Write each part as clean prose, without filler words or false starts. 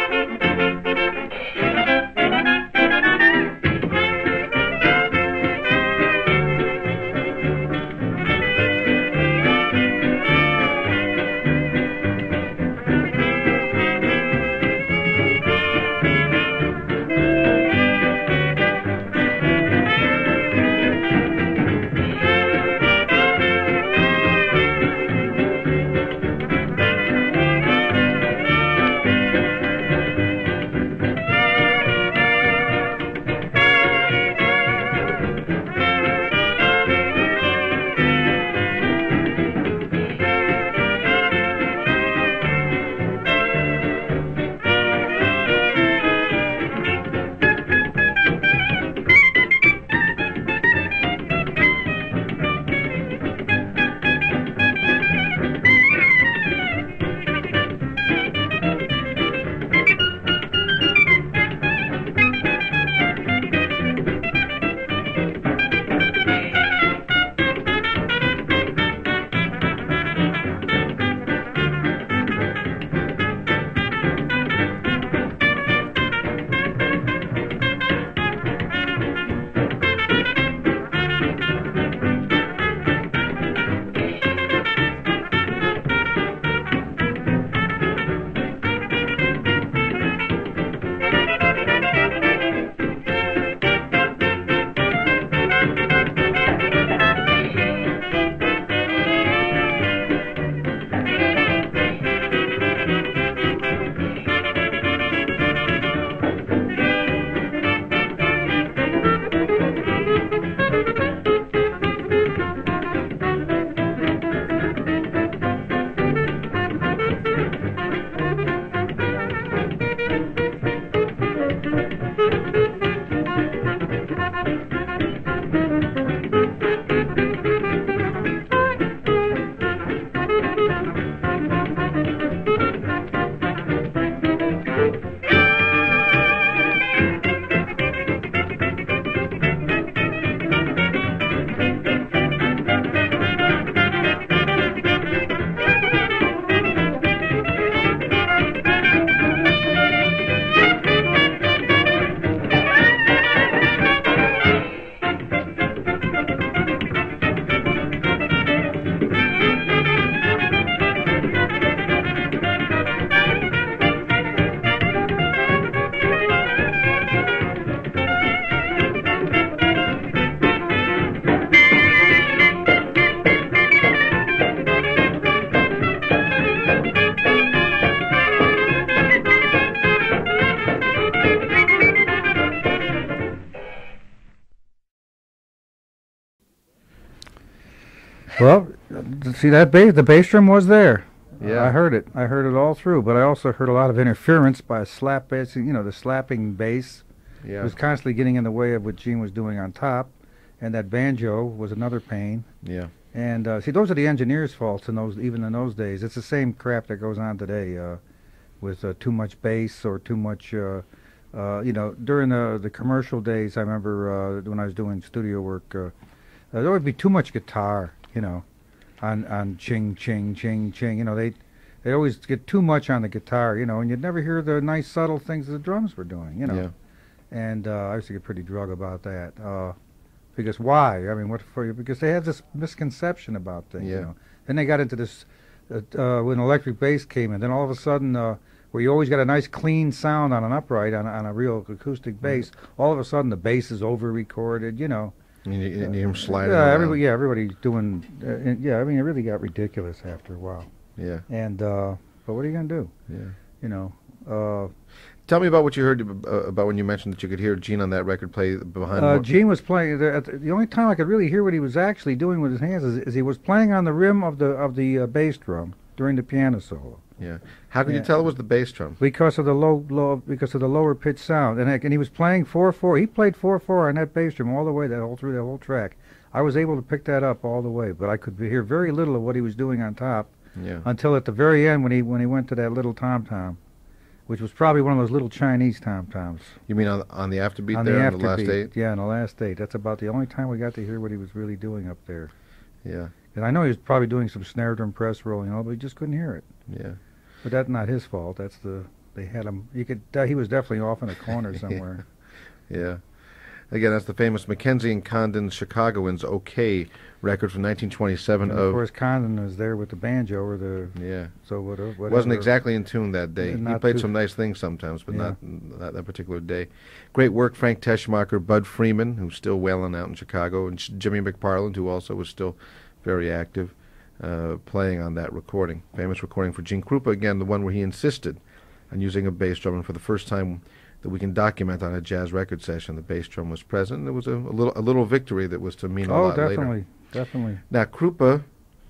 Well, see that the bass drum was there. Yeah. I heard it. I heard it all through, but I also heard a lot of interference by a slap bass. You know, the slapping bass was constantly getting in the way of what Gene was doing on top, and that banjo was another pain. Yeah. And see, those are the engineers' faults even in those days. It's the same crap that goes on today with too much bass or too much. You know, during the commercial days, I remember when I was doing studio work, there would be too much guitar. You know, on ching ching ching ching. You know, they always get too much on the guitar. You know, and you'd never hear the nice subtle things the drums were doing. You know. Yeah. And I used to get pretty drug about that. Because why? I mean, what for? Because they had this misconception about things. Yeah. You know. Then they got into this when electric bass came in. Then all of a sudden, where you always got a nice clean sound on an upright on a real acoustic bass, all of a sudden the bass is over-recorded. You know. You hear him sliding Yeah, around. everybody's doing. Yeah, I mean, it really got ridiculous after a while. Yeah. And but what are you gonna do? Yeah. You know. Tell me about what you heard about when you mentioned that you could hear Gene on that record play behind. Gene was playing. The only time I could really hear what he was actually doing with his hands is he was playing on the rim of the bass drum during the piano solo. Yeah. How could you tell it was the bass drum? Because of the lower pitch sound, and he was playing 4/4. He played 4/4 on that bass drum all the way through the whole track. I was able to pick that up all the way, but I could hear very little of what he was doing on top. Yeah. Until at the very end when he went to that little tom-tom, which was probably one of those little Chinese tom-toms. You mean on the afterbeat on there, the on the last eight? Yeah, on the last eight. That's about the only time we got to hear what he was really doing up there. Yeah. And I know he was probably doing some snare drum press rolling, but we just couldn't hear it. Yeah. But that's not his fault. That's the they had him. You could he was definitely off in a corner somewhere. Yeah. Again, that's the famous Mackenzie and Condon's Chicagoans OK record from 1927. And of course, Condon was there with the banjo or the Yeah. so whatever. Wasn't exactly in tune that day. He Not played too- some nice things sometimes, but Yeah. not that particular day. Great work, Frank Teschmacher, Bud Freeman, who's still wailing out in Chicago, and Jimmy McParland, who also was still very active, playing on that recording. Famous recording for Gene Krupa, again, the one where he insisted on using a bass drum, and for the first time that we can document on a jazz record session, the bass drum was present. There was a little victory that was to mean a lot later. Definitely. Now, Krupa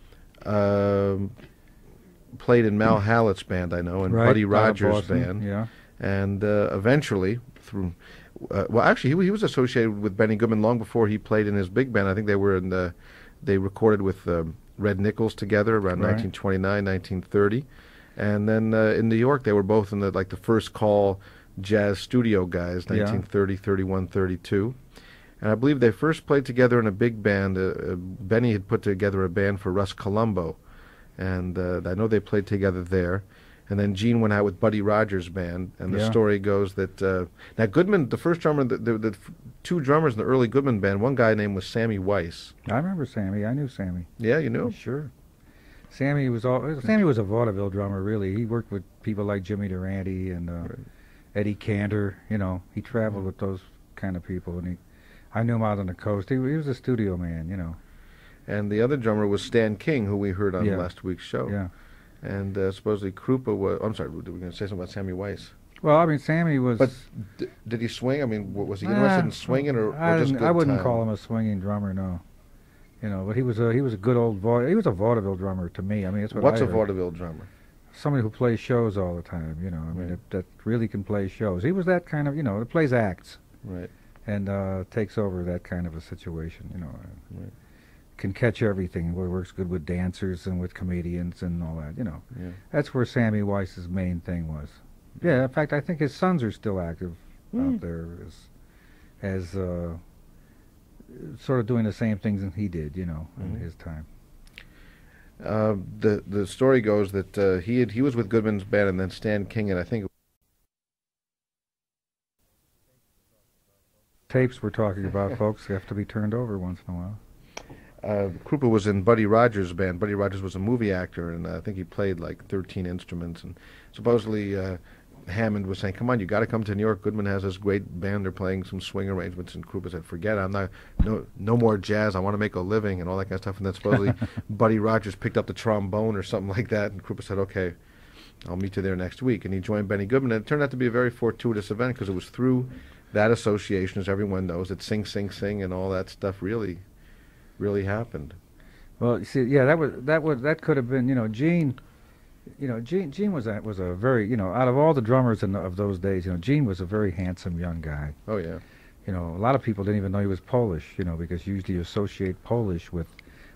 played in Mal Hallett's band, I know, and Right, Buddy out of Rogers' Boston, band. Yeah. And eventually, through well, actually, he was associated with Benny Goodman long before he played in his big band. I think they recorded with Red Nichols together around Right. 1929, 1930, and then in New York they were both in the first call jazz studio guys, Yeah. 1930, 31, 32. And I believe they first played together in a big band. Benny had put together a band for Russ Colombo, and I know they played together there. And then Gene went out with Buddy Rogers' band, and the Yeah. story goes that now Goodman, the first drummer, the two drummers in the early Goodman band, one guy named was Sammy Weiss. I remember Sammy. I knew Sammy. Yeah, you knew? Sure. Sammy was a vaudeville drummer, really. He worked with people like Jimmy Durante and Right. Eddie Cantor. You know, he traveled with those kind of people, and I knew him out on the coast. He was a studio man, you know. And the other drummer was Stan King, who we heard on Yeah. last week's show. Yeah. And supposedly Krupa was. I'm sorry, we were going to say something about Sammy Weiss. Well, I mean, Sammy was. But did he swing? I mean, was he interested in swinging or just good I wouldn't time? call him a swinging drummer, no. You know, but he was a good old he was a vaudeville drummer to me. I mean, that's what What's I a heard. vaudeville drummer? Somebody who plays shows all the time. You know, I mean, Right. that really can play shows. He was that kind of, you know, that plays acts Right. and takes over that kind of a situation. You know, Right. can catch everything. Works good with dancers and with comedians and all that. You know, Yeah. that's where Sammy Weiss's main thing was. Yeah, in fact, I think his sons are still active out there as sort of doing the same things that he did, you know, in his time. The story goes that he was with Goodman's band, and then Stan King, and I think Tapes we're talking about, folks, have to be turned over once in a while. Krupa was in Buddy Rogers' band. Buddy Rogers was a movie actor, and I think he played like 13 instruments. And supposedly Hammond was saying, "Come on, you got to come to New York. Goodman has this great band. They're playing some swing arrangements." And Krupa said, "Forget it. I'm not. No more jazz. I want to make a living and all that kind of stuff." And then supposedly Buddy Rogers picked up the trombone or something like that, and Krupa said, "Okay, I'll meet you there next week." And he joined Benny Goodman. And it turned out to be a very fortuitous event because it was through that association, as everyone knows, that Sing Sing Sing and all that stuff really happened. Well, you see, yeah, that could have been, you know, Gene. You know, Gene was a very, you know, out of all the drummers of those days, you know, Gene was a very handsome young guy. Oh yeah. You know, a lot of people didn't even know he was Polish, you know, because usually you associate Polish with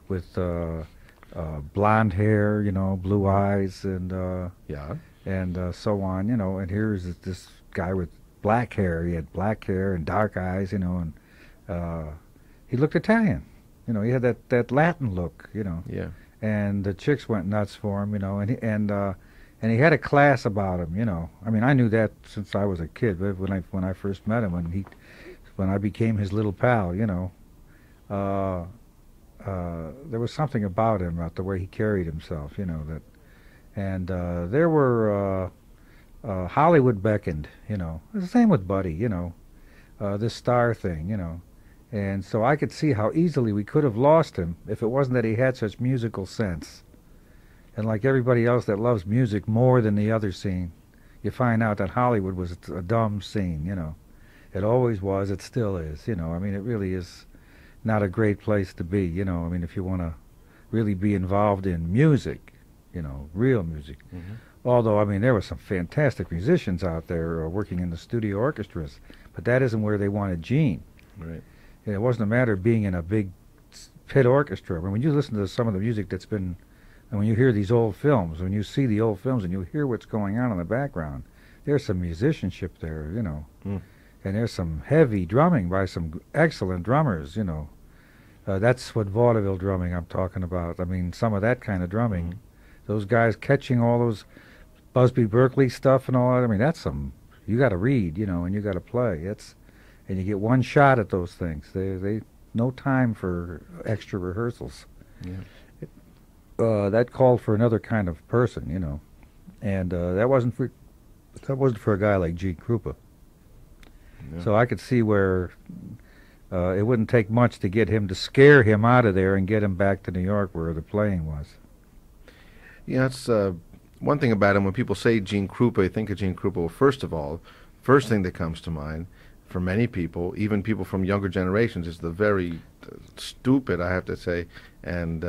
blonde hair, you know, blue eyes, and Yeah. so on, you know. And here's this guy with black hair. He had black hair and dark eyes, you know, and he looked Italian. You know, he had that Latin look, you know. Yeah. And the chicks went nuts for him, you know, and he had a class about him, you know. I mean, I knew that since I was a kid, but when I first met him, when I became his little pal, you know, there was something about him, about the way he carried himself, you know, that, and there were Hollywood beckoned, you know. The same with Buddy, you know, this star thing, you know. And so I could see how easily we could have lost him if it wasn't that he had such musical sense. And like everybody else that loves music more than the other scene, you find out that Hollywood was a dumb scene, you know. It always was, it still is, you know. I mean, it really is not a great place to be, you know. I mean, if you want to really be involved in music, you know, real music. Mm-hmm. Although, I mean, there were some fantastic musicians out there working in the studio orchestras, but that isn't where they wanted Gene. Right. It wasn't a matter of being in a big pit orchestra. I mean, when you listen to some of the music that's been, and when you hear these old films, when you see the old films and you hear what's going on in the background, there's some musicianship there, you know. Mm. And there's some heavy drumming by some excellent drummers, you know. That's what vaudeville drumming I'm talking about. I mean, some of that kind of drumming. Those guys catching all those Busby Berkeley stuff and all that. I mean, that's some you got to read, and you got to play. And you get one shot at those things. They no time for extra rehearsals. Yeah. That called for another kind of person, and that wasn't for a guy like Gene Krupa. Yeah. So I could see where it wouldn't take much to get him to scare him out of there and get him back to New York where the playing was. Yeah, that's one thing about him. When people say Gene Krupa, you think of Gene Krupa. Well, first of all, first thing that comes to mind for many people, even people from younger generations, is the very stupid, I have to say, and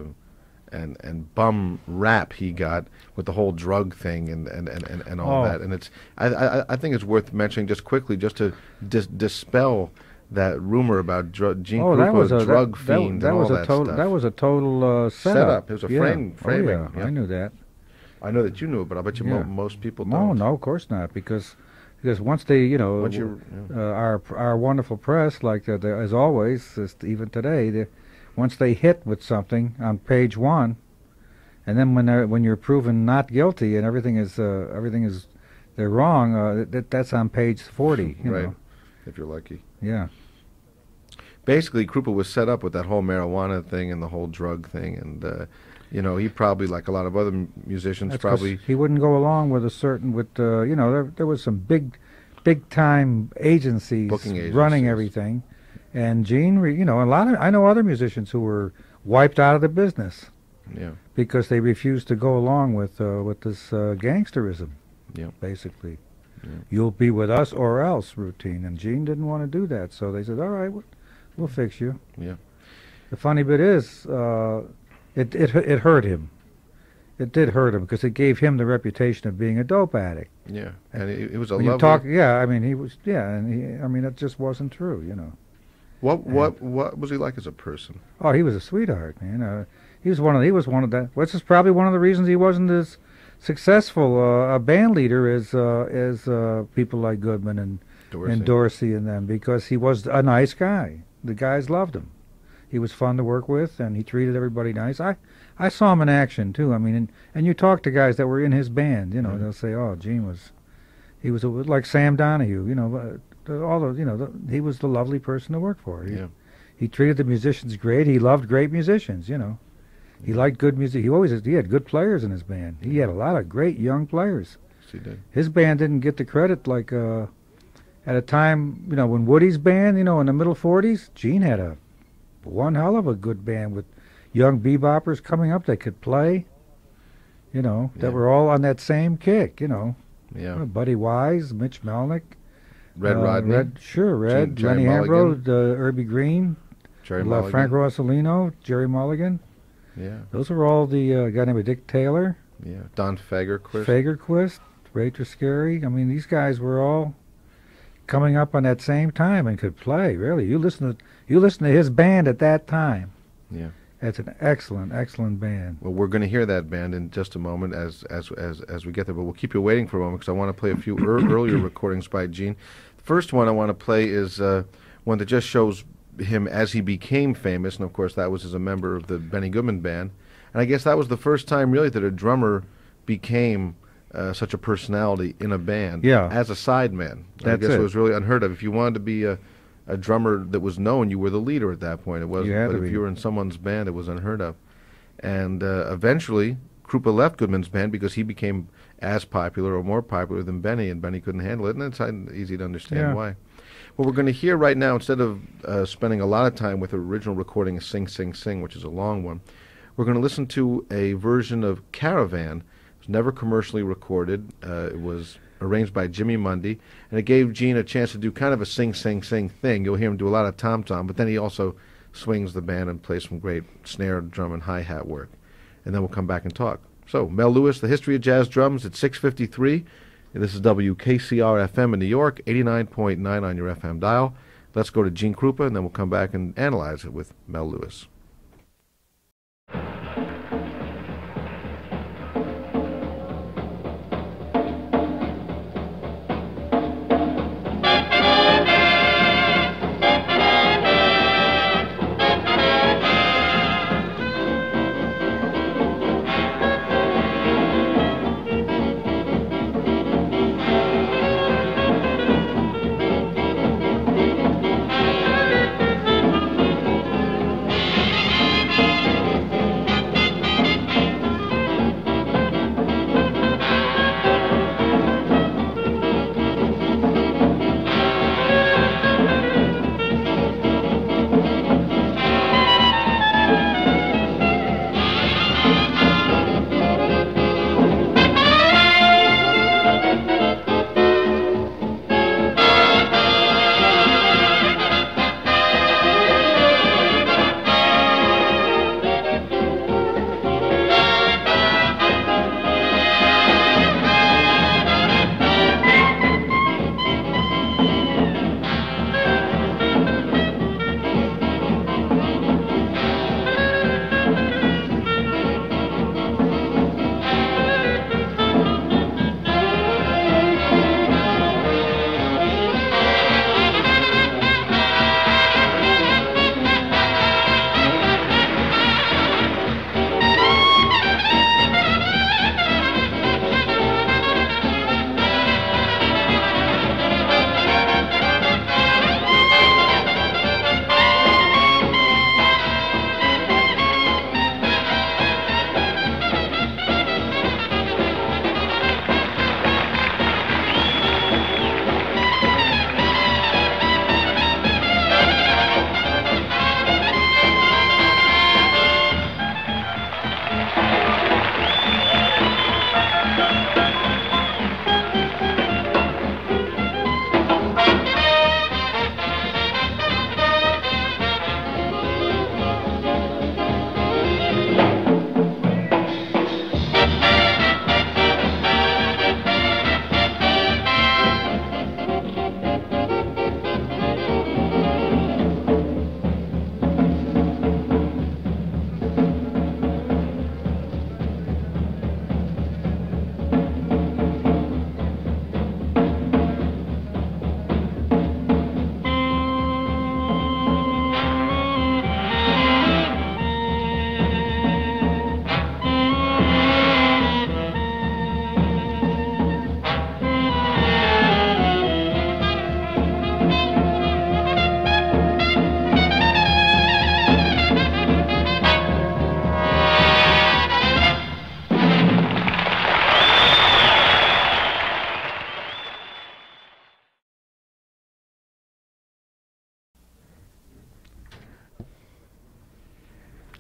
bum rap he got with the whole drug thing and all that. And it's I think it's worth mentioning just quickly, just to dispel that rumor about Gene Krupa, drug fiend, and all that stuff. That was a total setup. It was a framing. Yeah. I knew that. I know that you knew it, but I bet you most people don't. No, of course not, because once they, our wonderful press, like as always, even today, once they hit with something on page 1, and then when you're proven not guilty and everything is they're wrong, that's on page 40. Right, if you're lucky. Yeah. Basically, Krupa was set up with that whole marijuana thing and the whole drug thing, and he probably, like a lot of other musicians, he wouldn't go along with there was some big time agencies, booking agencies running everything, and Gene, I know other musicians who were wiped out of the business, because they refused to go along with this gangsterism, basically. Yeah. You'll be with us or else routine, and Gene didn't want to do that, so they said, all right, we'll fix you. Yeah. The funny bit is, it hurt him. It did hurt him because it gave him the reputation of being a dope addict. Yeah, and it was a when lovely. It just wasn't true, What was he like as a person? Oh, he was a sweetheart, man. He was one of that. Which is probably one of the reasons he wasn't as successful a band leader as people like Goodman and Dorsey and them, because he was a nice guy. The guys loved him. He was fun to work with, and he treated everybody nice. I saw him in action too. I mean, and you talk to guys that were in his band, they'll say, "Oh, Gene he was like Sam Donahue, he was the lovely person to work for." He treated the musicians great. He loved great musicians, He liked good music. He had good players in his band. He had a lot of great young players. Yes, he did. His band didn't get the credit like at a time, when Woody's band, in the middle 40s, Gene had one hell of a good band with young beboppers coming up that could play, that were all on that same kick, Buddy Wise, Mitch Melnick, Red Rodney, Red, Lenny Ambrose, Irby Green, Jerry Mulligan. Frank Rossellino, Jerry Mulligan. Yeah, those are all the guy named Dick Taylor. Yeah, Don Fagerquist, Ray Triscari. I mean, these guys were all coming up on that same time and could play. Really, you listen to his band at that time. Yeah, that's an excellent band. Well, we're going to hear that band in just a moment as we get there, but we'll keep you waiting for a moment because I want to play a few earlier recordings by Gene. The first one I want to play is one that just shows him as he became famous, and of course that was as a member of the Benny Goodman Band. And I guess that was the first time really that a drummer became such a personality in a band as a sideman. I guess it was really unheard of. If you wanted to be a drummer that was known, you were the leader at that point. It wasn't, but if you were in someone's band, it was unheard of. And eventually, Krupa left Goodman's band because he became as popular or more popular than Benny, and Benny couldn't handle it, and it's easy to understand why. What we're going to hear right now, instead of spending a lot of time with the original recording of Sing, Sing, Sing, which is a long one, we're going to listen to a version of Caravan. It was never commercially recorded. It was arranged by Jimmy Mundy, and it gave Gene a chance to do kind of a sing, sing, sing thing. You'll hear him do a lot of tom-tom, but then he also swings the band and plays some great snare, drum, and hi-hat work. And then we'll come back and talk. So, Mel Lewis, The History of Jazz Drums at 6:53. This is WKCR-FM in New York, 89.9 on your FM dial. Let's go to Gene Krupa, and then we'll come back and analyze it with Mel Lewis.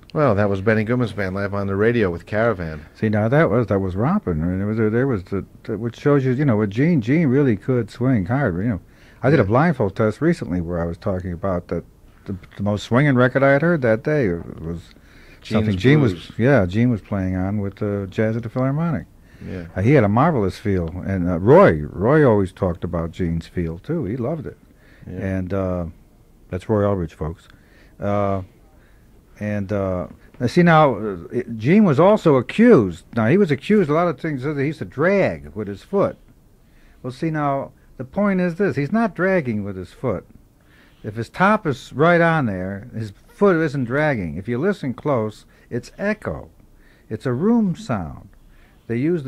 Well, that was Benny Goodman's band live on the radio with Caravan. See, now that was romping. I mean, there was which shows you, with Gene really could swing hard. I did a blindfold test recently where I was talking about that the most swinging record I had heard that day was something Gene was playing on with Jazz at the Philharmonic. Yeah. He had a marvelous feel, and Roy always talked about Gene's feel too. He loved it, Yeah. and that's Roy Eldridge, folks. See now, Gene was also accused. Now he was accused a lot of things that he used to drag with his foot. Well, see now, the point is this: he's not dragging with his foot. If his top is right on there, his foot isn't dragging. If you listen close, it's echo. It's a room sound. They use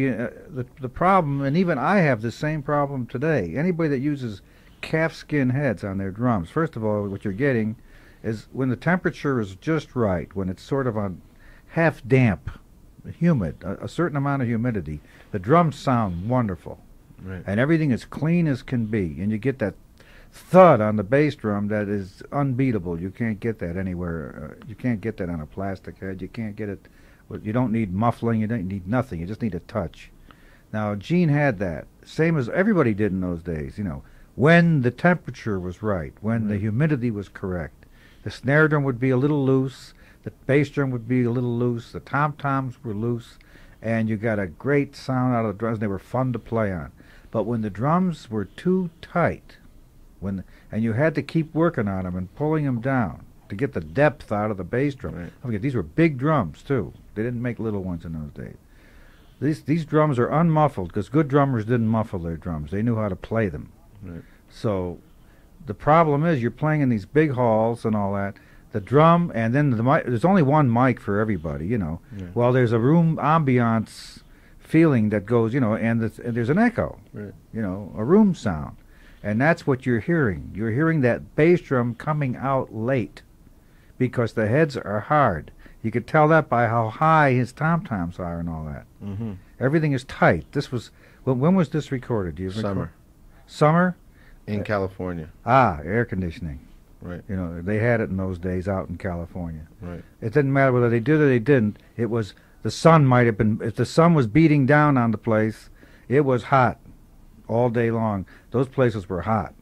the problem, and even I have the same problem today. Anybody that uses calfskin heads on their drums, first of all, what you're getting is when the temperature is just right, when it's sort of on half damp, humid, a certain amount of humidity, the drums sound wonderful. Right. And everything is clean as can be, and you get that thud on the bass drum that is unbeatable. You can't get that anywhere. You can't get that on a plastic head. You can't get it. You don't need muffling. You don't need nothing. You just need a touch. Now, Gene had that, same as everybody did in those days. When the temperature was right, when the humidity was correct, the snare drum would be a little loose, the bass drum would be a little loose, the tom-toms were loose, and you got a great sound out of the drums. They were fun to play on. But when the drums were too tight, and you had to keep working on them and pulling them down to get the depth out of the bass drum. Right. I forget, these were big drums too. They didn't make little ones in those days. These drums are unmuffled because good drummers didn't muffle their drums. They knew how to play them. Right. So the problem is you're playing in these big halls and all that. The drum and then the mic. There's only one mic for everybody. Yeah. Well, there's a room ambiance feeling that goes. And there's an echo. Right. A room sound. And that's what you're hearing. You're hearing that bass drum coming out late because the heads are hard. You could tell that by how high his tom-toms are and all that. Mm-hmm. Everything is tight. When was this recorded? Do you recall? Summer. Summer? In California. Air conditioning. Right. They had it in those days out in California. Right. It didn't matter whether they did or they didn't. It was, the sun might have been, if the sun was beating down on the place, it was hot all day long. Those places were hot.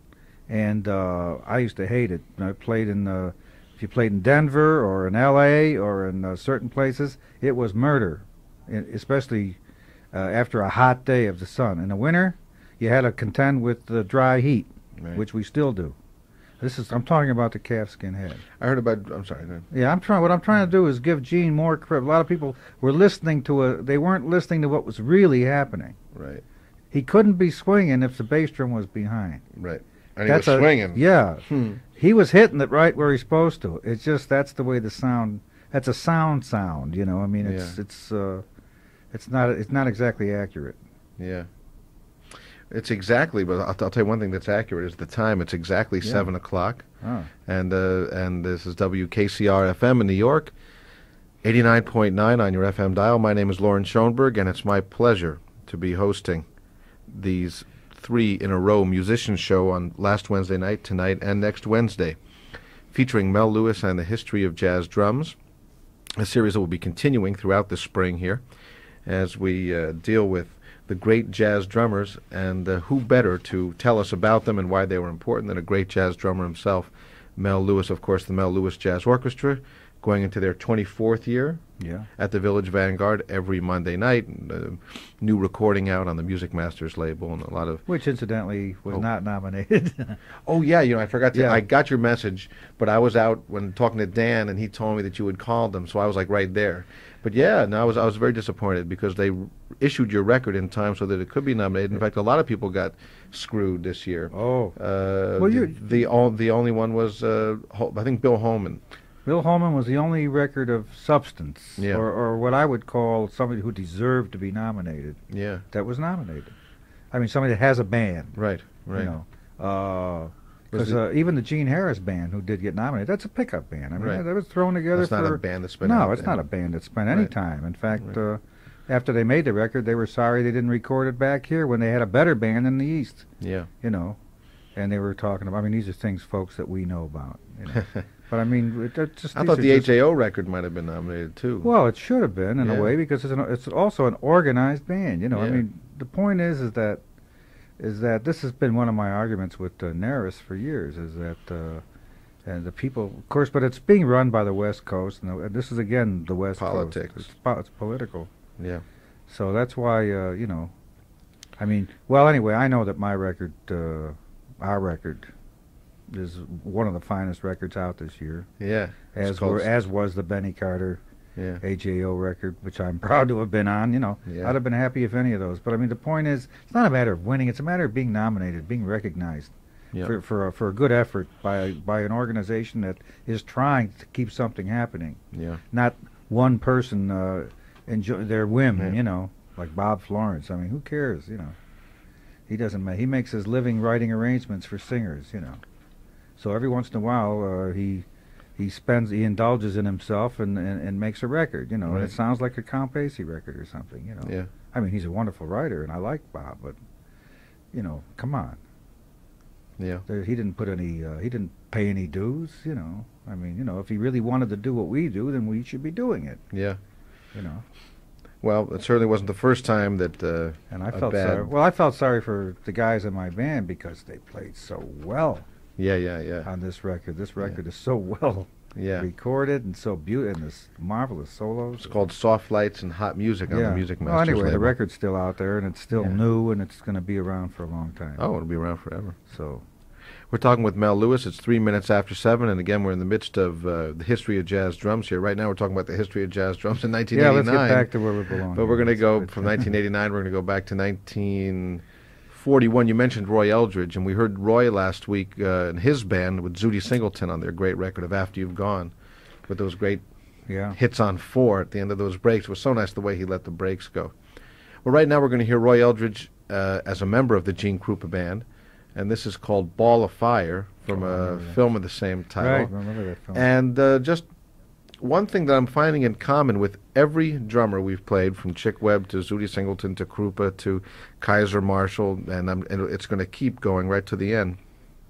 And I used to hate it. I played if you played in Denver or in L.A. or in certain places, it was murder, especially after a hot day of the sun. In the winter, you had to contend with the dry heat, Right. which we still do. I'm talking about the calfskin head. I heard about. I'm sorry. No. Yeah, what I'm trying to do is give Gene more credit. A lot of people were listening they weren't listening to what was really happening. Right. He couldn't be swinging if the bass drum was behind. Right. And he was swinging. Yeah. Hmm. He was hitting it right where he's supposed to. It's just that's the way the sound. That's a sound. I mean, it's not exactly accurate. Yeah. It's exactly, but I'll tell you one thing that's accurate is the time. It's exactly 7 o'clock, Oh. and this is WKCR FM in New York, 89.9 on your FM dial. My name is Lauren Schoenberg, and it's my pleasure to be hosting these 3 in a row musician show on last Wednesday night, tonight, and next Wednesday, featuring Mel Lewis and the history of jazz drums, a series that will be continuing throughout the spring here as we deal with the great jazz drummers, and who better to tell us about them and why they were important than a great jazz drummer himself, Mel Lewis, of course, the Mel Lewis Jazz Orchestra, going into their 24th year Yeah. at the Village Vanguard every Monday night. New recording out on the Music Masters label, and a lot of... Which, incidentally, was not nominated. Oh, yeah, I forgot to... Yeah. I got your message, but I was out when talking to Dan, and he told me that you had called them, so I was, right there. But, yeah, no, I was very disappointed because they issued your record in time so that it could be nominated. In fact, a lot of people got screwed this year. Oh. Well, the only one was, I think, Bill Holman. Bill Holman was the only record of substance, Yeah. or what I would call somebody who deserved to be nominated, Yeah, that was nominated. I mean, somebody that has a band. right. Because even the Gene Harris band, who did get nominated, that's a pickup band. I mean, Right. that was thrown together That's for... not a band that spent No, any it's not a band that spent any Right. time. In fact, Right. after they made the record, they were sorry they didn't record it back here when they had a better band in the East, Yeah. and they were talking about. I mean, these are things, folks, that we know about. You know. But I mean, just I these thought are the just, HAO record might have been nominated too. well, it should have been in Yeah. a way because it's also an organized band. You know, I Yeah. mean, the point is that this has been one of my arguments with Neris for years. Is that and the people, of course, but it's being run by the West Coast, and this is again the West Politics. Coast. It's political. Yeah. So that's why, you know, I mean, well, anyway, I know that my record, our record, is one of the finest records out this year, Yeah. as was the Benny Carter Yeah. HAO record, which I'm proud to have been on. You know, Yeah. I'd have been happy if any of those. But I mean, the point is, it's not a matter of winning; it's a matter of being nominated, being recognized Yeah. for a good effort by an organization that is trying to keep something happening, Yeah. not one person enjoy their whim. Yeah. You know, like Bob Florence. I mean, who cares? You know, he doesn't. He makes his living writing arrangements for singers. You know, so every once in a while he indulges in himself and makes a record. You know, and Right. it sounds like a Count Basie record or something. You know. Yeah. I mean, he's a wonderful writer, and I like Bob, but you know, come on. Yeah. He didn't put any. He didn't pay any dues. You know. I mean, you know, if he really wanted to do what we do, then we should be doing it. Yeah. You know. Well, it certainly wasn't the first time that And I a felt bad- sorry. Well, I felt sorry for the guys in my band because they played so well Yeah. on this record. This record is so well Yeah. recorded and so beautiful, and this marvelous solos. It's called Soft Lights and Hot Music on the Music Masters Well, anyway, the label. record's still out there, and it's still Yeah. new, and it's going to be around for a long time. Oh, it'll be around forever. So, We're talking with Mel Lewis. It's 3 minutes after 7, and again, we're in the midst of the history of jazz drums here. Right now, we're talking about the history of jazz drums in yeah, 1989. let's get back to where we belong. But we're going to It's go good. from 1989. We're going to go back to 1941. You mentioned Roy Eldridge, and we heard Roy last week and his band with Zooty Singleton on their great record of After You've Gone, with those great Yeah. hits on 4 at the end of those breaks. It was so nice the way he let the breaks go. Well, right now we're going to hear Roy Eldridge as a member of the Gene Krupa Band, and this is called Ball of Fire from a film of the same title. Right, remember that film. And just one thing that I'm finding in common with every drummer we've played, from Chick Webb to Zooty Singleton to Krupa to Kaiser Marshall, and it's going to keep going right to the end,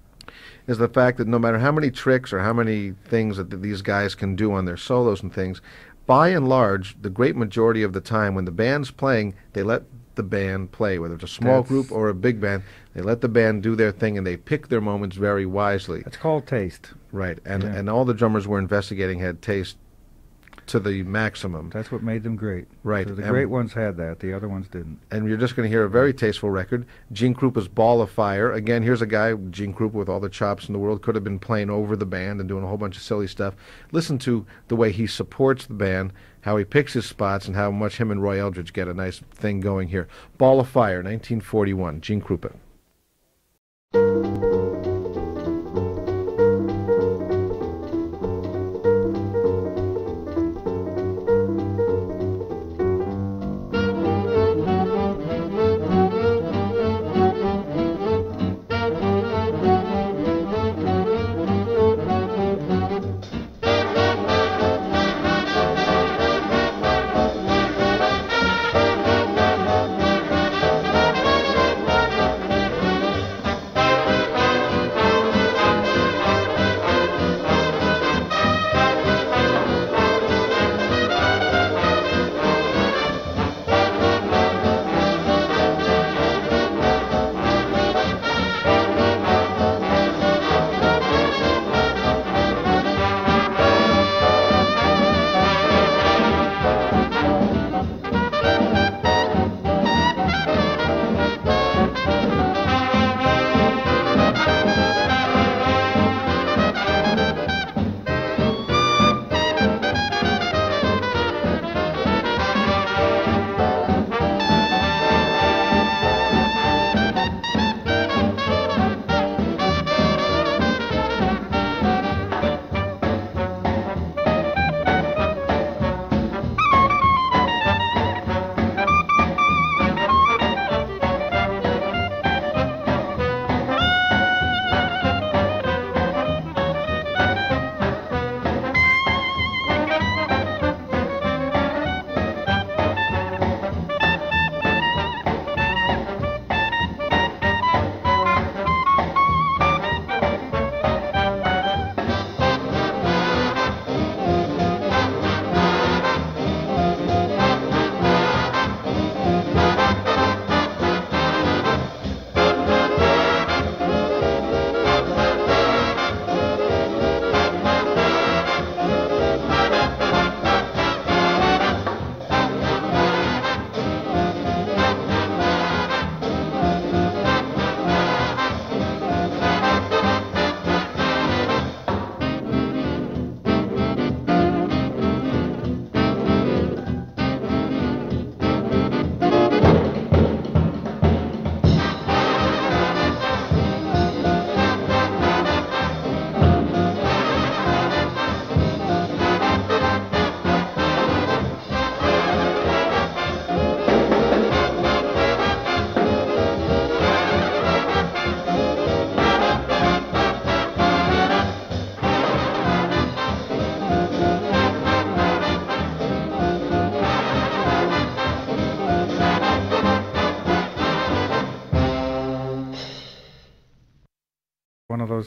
is the fact that no matter how many tricks or how many things that these guys can do on their solos and things, by and large, the great majority of the time when the band's playing, they let the band play, whether it's a small group or a big band. They let the band do their thing, and they pick their moments very wisely. It's called taste. Right, and Yeah. and all the drummers we're investigating had taste to the maximum. That's what made them great. Right, So the and- great ones had that. The other ones didn't. And you're just going to hear a very tasteful record. Gene Krupa's Ball of Fire. Again, here's a guy, Gene Krupa, with all the chops in the world, could have been playing over the band and doing a whole bunch of silly stuff. Listen to the way he supports the band, how he picks his spots, and how much him and Roy Eldridge get a nice thing going here. Ball of Fire, 1941, Gene Krupa.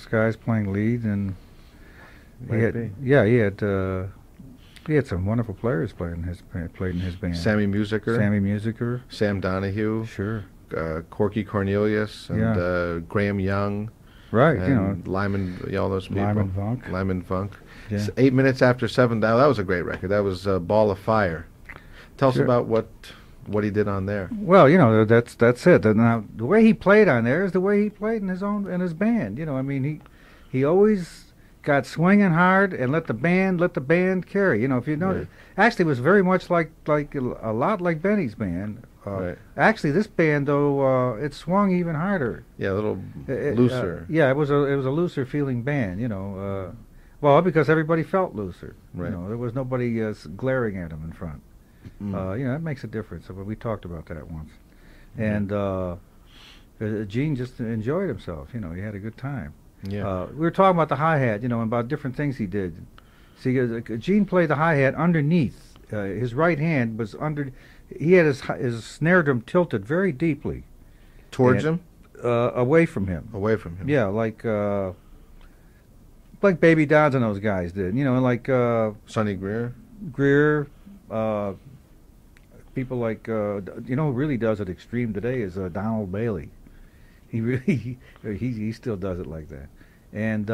those guys playing lead, and he Might had, be. yeah, he had some wonderful players played in his band. Sammy Musiker, Sammy Musiker, Sam Donahue, sure, Corky Cornelius, and Yeah. Graham Young, right, and Lyman, all those people. Lyman Funk. Lyman Funk. Yeah. 8 minutes after 7. That was a great record. That was Ball of Fire. Tell us Sure. about what he did on there. Well, that's it. Now, the way he played on there is the way he played in his band. I mean, he always got swinging hard and let the band carry. If you know, Right. actually, it was very much like a lot like Benny's band. Right. Actually, this band though, it swung even harder. Yeah, a little It- looser. yeah, it was a looser feeling band. Well, because everybody felt looser. Right. There was nobody glaring at them in front. Mm. That makes a difference. But we talked about that once. Mhm. And Gene just enjoyed himself. He had a good time. Yeah. We were talking about the hi-hat, and about different things he did. See, Gene played the hi-hat underneath. His right hand was under. He had his snare drum tilted very deeply Towards and- him, away from him. away from him. Yeah, like Baby Dodds and those guys did. Like Sonny Greer. Greer, people like who really does it extreme today is Donald Bailey. He really he still does it like that, and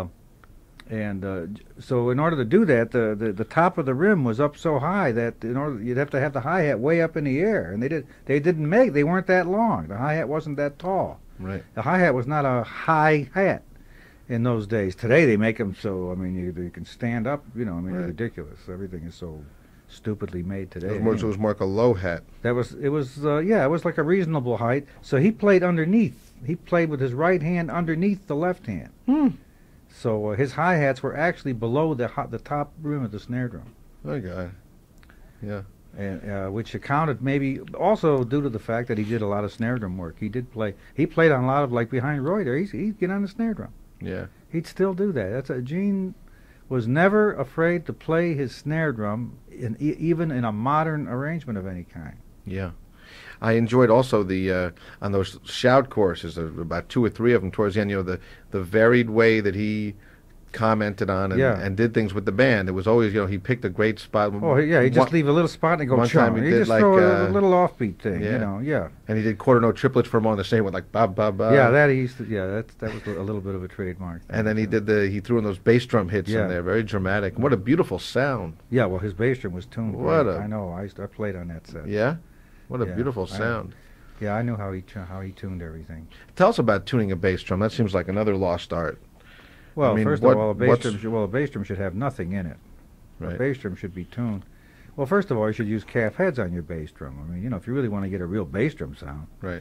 so in order to do that, the top of the rim was up so high that you'd have to have the hi-hat way up in the air, and they weren't that long. The hi-hat wasn't that tall. Right. The hi-hat was not a high hat in those days. Today they make them so, I mean, you can stand up, Right. it's ridiculous. Everything is so stupidly made today. It was more like a low hat. it was like a reasonable height. So he played underneath. He played with his right hand underneath the left hand. So his hi-hats were actually below the top rim of the snare drum. Oh God. Yeah. And which accounted maybe also due to the fact that he did a lot of snare drum work. He played on a lot of, like behind Roy there, he'd get on the snare drum. Yeah. He'd still do that. Gene was never afraid to play his snare drum even in a modern arrangement of any kind. Yeah. I enjoyed also the on those shout courses, about 2 or 3 of them towards the end. The varied way that he commented on and did things with the band. It was always he picked a great spot. Oh yeah, he'd just leave a little spot and go one time chung. he He'd did just like, throw a little offbeat thing, yeah. Yeah. And he did quarter note triplets for him on the same one, like ba ba ba. Yeah, that he used to. Yeah, that was a little bit of a trademark. And then he threw in those bass drum hits in there, very dramatic. What a beautiful sound. Yeah, well, his bass drum was tuned. What great. a- I know. I played on that set. Yeah. What a Yeah, beautiful I- sound. Yeah, I knew how he tuned everything. Tell us about tuning a bass drum. That seems like another lost art. Well, I mean, first what- of all, a bass what's- drum should have nothing in it. A Right. bass drum should be tuned. Well, first of all, you should use calf heads on your bass drum. I mean, if you really want to get a real bass drum sound, Right.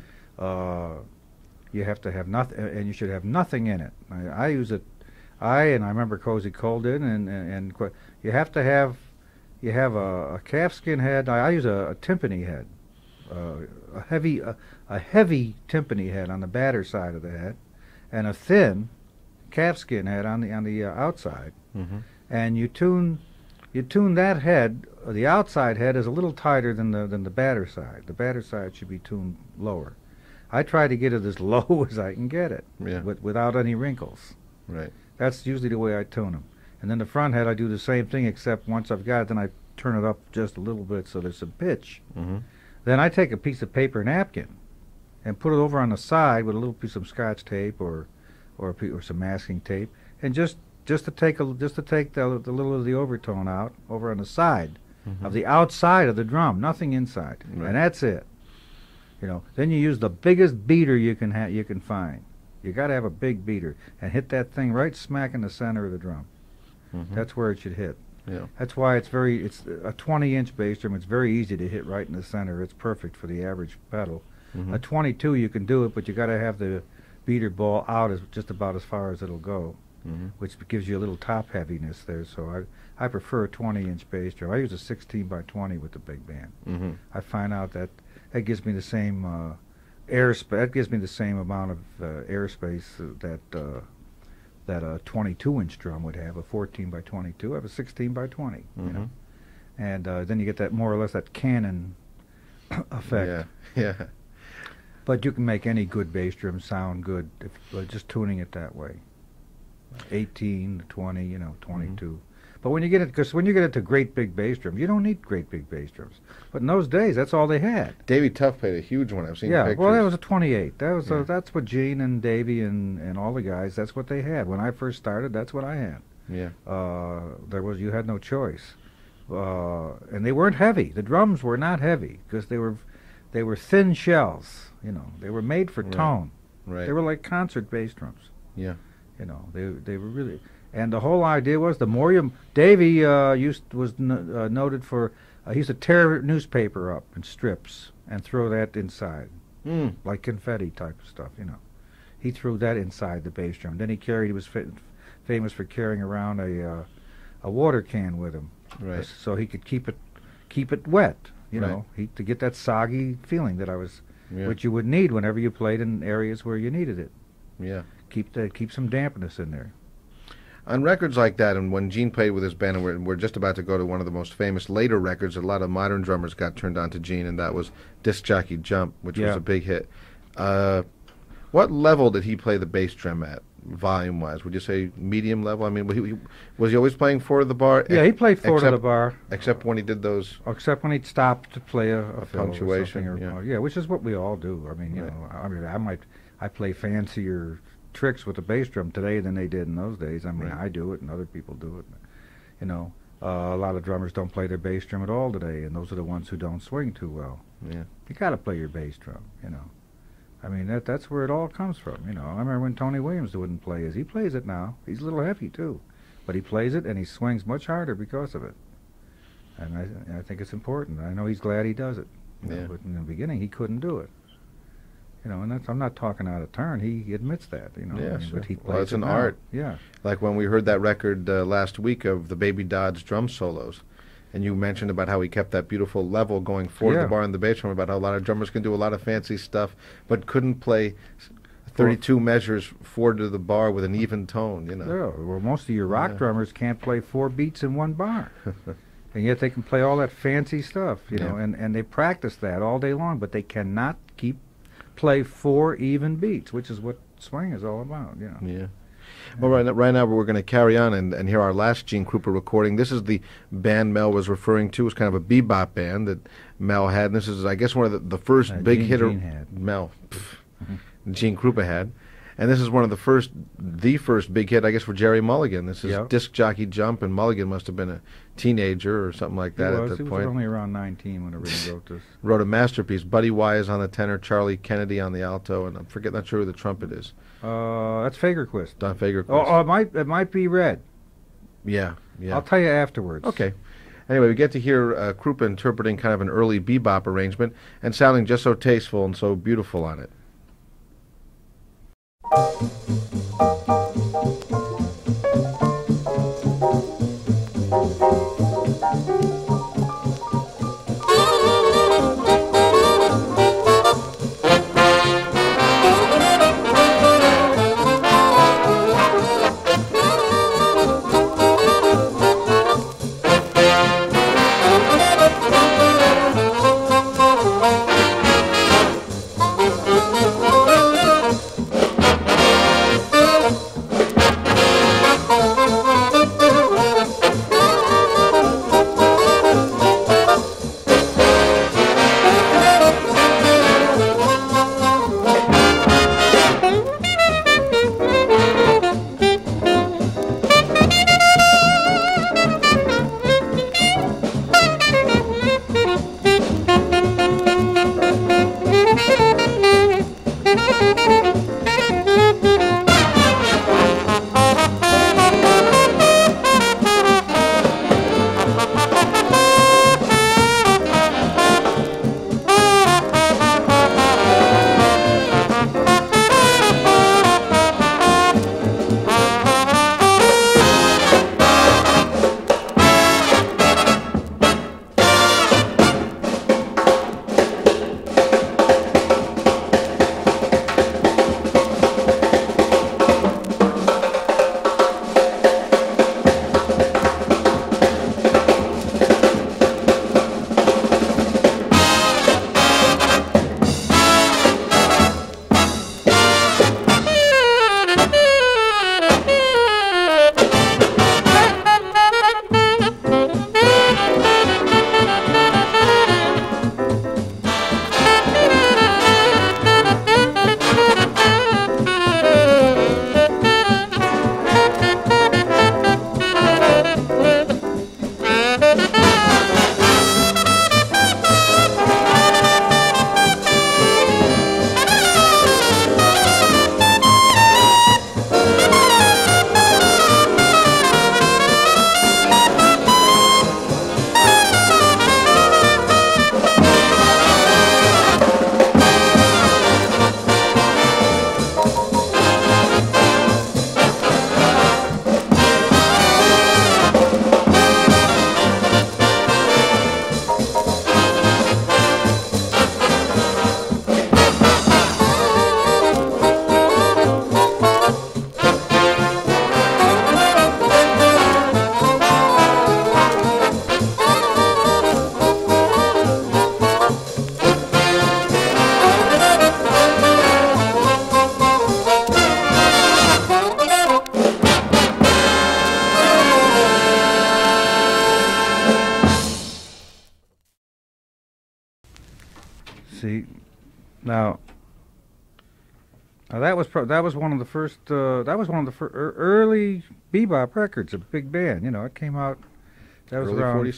you have to have nothing, and you should have nothing in it. I use it. I remember Cozy Cole did, and you have to have a calfskin head. I use a timpani head, a heavy timpani head on the batter side of the head, and a thin calfskin head on the outside. Mm-hmm. And you tune that head. The outside head is a little tighter than the batter side. The batter side should be tuned lower. I try to get it as low as I can get it, Yeah. without any wrinkles. Right. That's usually the way I tune them. And then the front head, I do the same thing, except once I've got it, then I turn it up just a little bit so there's some pitch. Mm-hmm. Then I take a piece of paper napkin and put it over on the side with a little piece of Scotch tape or some masking tape, and just to take the little of the overtone out over on the side Mm-hmm. of the outside of the drum, nothing inside, Right. and that's it. Then you use the biggest beater you can find. You got to have a big beater and hit that thing right smack in the center of the drum. Mm-hmm. That's where it should hit. Yeah. That's why it's a 20-inch bass drum. It's very easy to hit right in the center. It's perfect for the average pedal. Mm-hmm. A 22, you can do it, but you got to have the beater ball out just about as far as it'll go, Mm-hmm. which gives you a little top heaviness there. So I prefer a 20-inch bass drum. I use a 16 by 20 with the big band. Mm-hmm. I find out that gives me the same airspace. That gives me the same amount of airspace that a 22-inch drum would have. A 14 by 22. I have a 16 by 20. Mm-hmm. And then you get that more or less that cannon effect. Yeah. Yeah. But you can make any good bass drum sound good just tuning it that way. 18, 20, 22. But when you get it, because when you get into great big bass drums, you don't need great big bass drums. But in those days, that's all they had. Davy Tuff played a huge one. I've seen pictures. Well, that was a 28. That's what Gene and Davy and all the guys. That's what they had when I first started. That's what I had. Yeah. You had no choice, and they weren't heavy. The drums were not heavy because they were thin shells. They were made for tone. Right. They were like concert bass drums. Yeah. They were really. And the whole idea was the more you... Davy noted for... he used to tear newspaper up in strips and throw that inside, like confetti type of stuff, He threw that inside the bass drum. Then he was famous for carrying around a water can with him, right? So he could keep it wet, right. To get that soggy feeling which you would need whenever you played in areas where you needed it. Yeah. Keep some dampness in there. On records like that, and when Gene played with his band, and we're just about to go to one of the most famous later records, a lot of modern drummers got turned on to Gene, and that was Disc Jockey Jump, which was a big hit. What level did he play the bass drum at, volume-wise? Would you say medium level? I mean, was he always playing four to the bar? Yeah, he played four to the bar. Except when he did those... Except when he'd stop to play a punctuation. Or which is what we all do. I mean, I play fancier tricks with the bass drum today than they did in those days. I mean, I do it and other people do it. A lot of drummers don't play their bass drum at all today, and those are the ones who don't swing too well. Yeah. You got to play your bass drum, I mean, that's where it all comes from, I remember when Tony Williams wouldn't play his. He plays it now. He's a little heavy, too. But he plays it, and he swings much harder because of it. And I think it's important. I know he's glad he does it. But in the beginning, he couldn't do it. And I'm not talking out of turn. He admits that, Yeah, sure. But he plays well, it's an art. Yeah. Like when we heard that record last week of the Baby Dodd's drum solos, and you mentioned about how he kept that beautiful level going forward the bar in the bass drum, about how a lot of drummers can do a lot of fancy stuff, but couldn't play 32 measures forward to the bar with an even tone, Yeah, well, most of your rock drummers can't play 4 beats in one bar. And yet they can play all that fancy stuff, and they practice that all day long, but they cannot play 4 even beats, which is what swing is all about, Yeah. Well, right now we're going to carry on and hear our last Gene Krupa recording. This is the band Mel was referring to. It was kind of a bebop band that Mel had. And this is, I guess, one of the first big hitter Mel. Gene Krupa had. And this is one of the first big hit, I guess, for Jerry Mulligan. This is Disc Jockey Jump, and Mulligan must have been a teenager or something like that at that point. He was only around 19 whenever he wrote this. Wrote a masterpiece. Buddy Wise on the tenor, Charlie Kennedy on the alto, and not sure who the trumpet is. That's Fagerquist. Don Fagerquist. Oh, it might be Red. Yeah. I'll tell you afterwards. Okay. Anyway, we get to hear Krupa interpreting kind of an early bebop arrangement and sounding just so tasteful and so beautiful on it. see. Now, that was that was one of the first. That was one of the early bebop records. A big band. You know, it came out. That was Early around 46?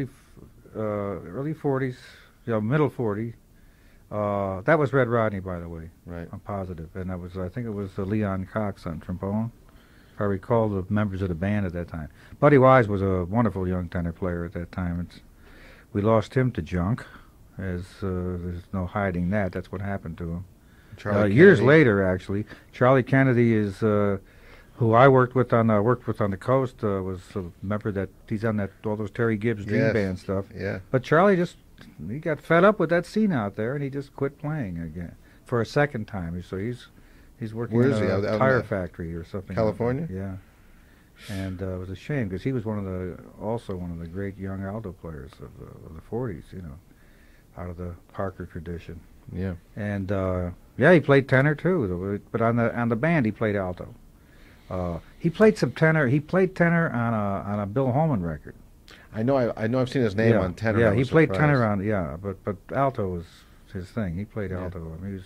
early 40s, middle 40s. That was Red Rodney, by the way. Right. I'm positive, and that was I think it was Leon Cox on trombone. If I recall the members of the band at that time. Buddy Wise was a wonderful young tenor player at that time. We lost him to junk, as there's no hiding that. That's what happened to him. Years later, actually, Charlie Kennedy is who I worked with on the coast. Was a member that he's on all those Terry Gibbs Dream Band stuff. Yeah. But Charlie he got fed up with that scene out there, and he just quit playing again for a second time. So he's working Where in is he? a tire factory or something. California? Yeah. And it was a shame because he was also one of the great young alto players of the 40s, you know, out of the Parker tradition. Yeah. And he played tenor too, but on the band he played alto. He played some tenor. He played tenor on a Bill Holman record. I know I've seen his name on tenor. Yeah, he played tenor on but alto was his thing. He played alto. I mean,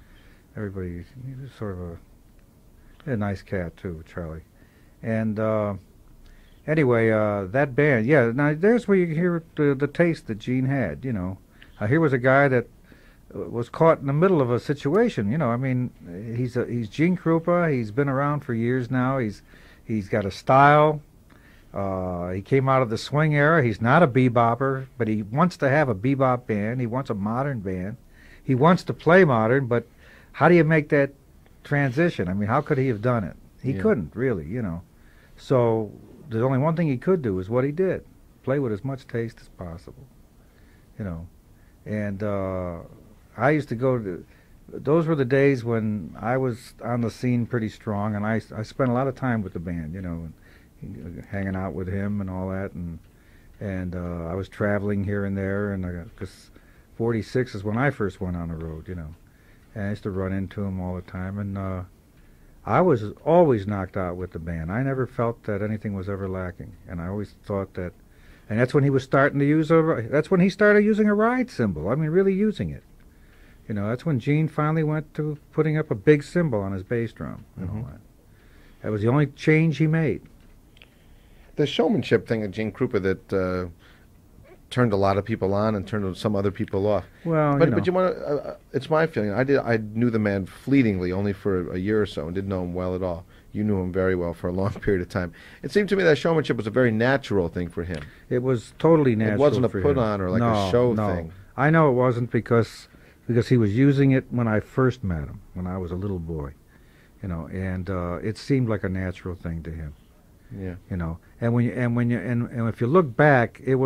he was sort of a nice cat too, Charlie. And anyway, that band, now there's where you hear the taste that Gene had, you know. Here was a guy that was caught in the middle of a situation, you know. I mean, he's Gene Krupa. He's been around for years now. He's got a style. He came out of the swing era. He's not a bebopper, but he wants to have a bebop band. He wants a modern band. He wants to play modern, but how do you make that transition? I mean, how could he have done it? He couldn't, really, you know. So the only one thing he could do is what he did. Play with as much taste as possible, you know. And I used to go to... Those were the days when I was on the scene pretty strong, and I spent a lot of time with the band, you know, and hanging out with him and all that, and I was traveling here and there, and because 46 is when I first went on the road, you know, and I used to run into him all the time, and I was always knocked out with the band. I never felt that anything was ever lacking, and I always thought that, and that's when he was starting to that's when he started using a ride cymbal. I mean, really using it. You know, that's when Gene finally went to putting up a big cymbal on his bass drum and all that. That was the only change he made. The showmanship thing of Gene Krupa that turned a lot of people on and turned some other people off. Well, but you want to? It's my feeling. I knew the man fleetingly, only for a year or so, and didn't know him well at all. You knew him very well for a long period of time. It seemed to me that showmanship was a very natural thing for him. It was totally natural. It wasn't a for put him. on or like a show thing. I know it wasn't because he was using it when I first met him, when I was a little boy, you know, and it seemed like a natural thing to him. Yeah. You know, and if you look back, it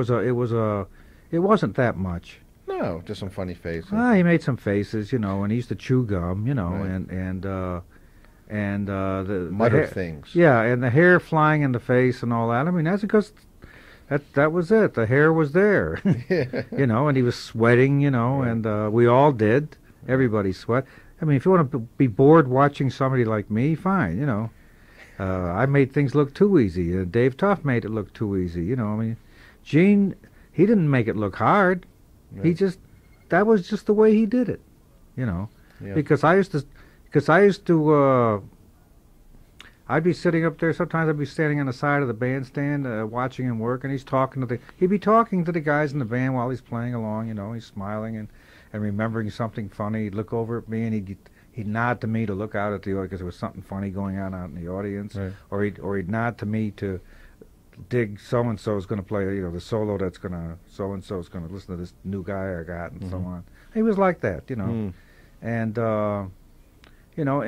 wasn't that much. No, just some funny faces. He made some faces, you know, and he used to chew gum, you know, right. and the mutter hair, things. Yeah, and the hair flying in the face and all that. I mean, that's because that was it. The hair was there, you know, and he was sweating, you know, right. and we all did. Everybody sweat. I mean, if you want to be bored watching somebody like me, fine, you know. I made things look too easy. Dave Tuff made it look too easy, you know. I mean, Gene, he didn't make it look hard. Right. That was just the way he did it, you know. Yeah. Because I used to, I'd be sitting up there. Sometimes I'd be standing on the side of the bandstand, watching him work, and he'd be talking to the guys in the band while he's playing along, you know. He's smiling and remembering something funny. He'd look over at me and he'd nod to me to look out at the audience because there was something funny going on out in the audience, right. or he'd nod to me to dig so and so's going to play, you know, the solo that's going to so and so's going to listen to this new guy I got and so on. He was like that, you know, and you know,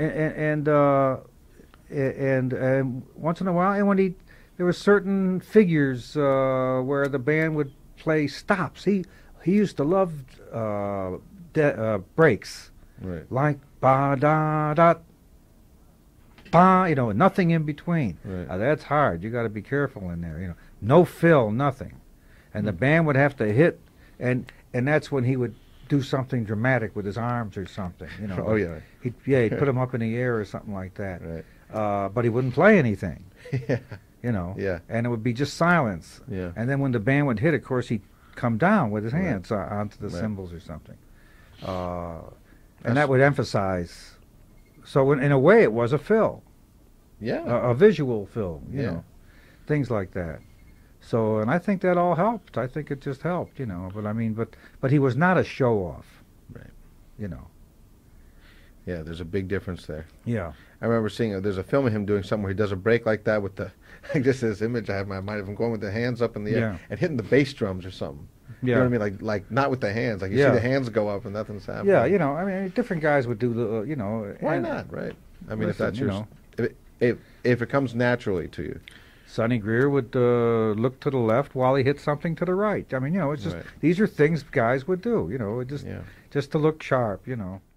and once in a while, and when there were certain figures where the band would play stops. He used to love breaks, right. like ba da da ba, you know, nothing in between. Right. That's hard. You got to be careful in there, you know. No fill, nothing, and the band would have to hit, and that's when he would do something dramatic with his arms or something, you know. Oh yeah. He'd put them up in the air or something like that. Right. But he wouldn't play anything. Yeah. You know. Yeah. And it would be just silence. Yeah. And then when the band would hit, of course, he'd come down with his hands onto the right. cymbals or something. and that would emphasize. So in a way, it was a fill, Yeah. a visual film, you Yeah. know, things like that. So, and I think that all helped. I think it just helped, you know. But I mean, but he was not a show off, Right. you know. Yeah, there's a big difference there. Yeah. I remember seeing there's a film of him doing something where he does a break like that with the just this image I have in my mind of him going with the hands up in the air Yeah. and hitting the bass drums or something. Yeah. You know what I mean? Like not with the hands. Like you Yeah. see the hands go up and nothing's happening. Yeah, you know, I mean, different guys would do the, you know. Why and not? Right. I mean, listen, if that's you your, know. if it comes naturally to you. Sonny Greer would look to the left while he hit something to the right. I mean, you know, it's just Right. these are things guys would do, you know, Yeah. just to look sharp, you know.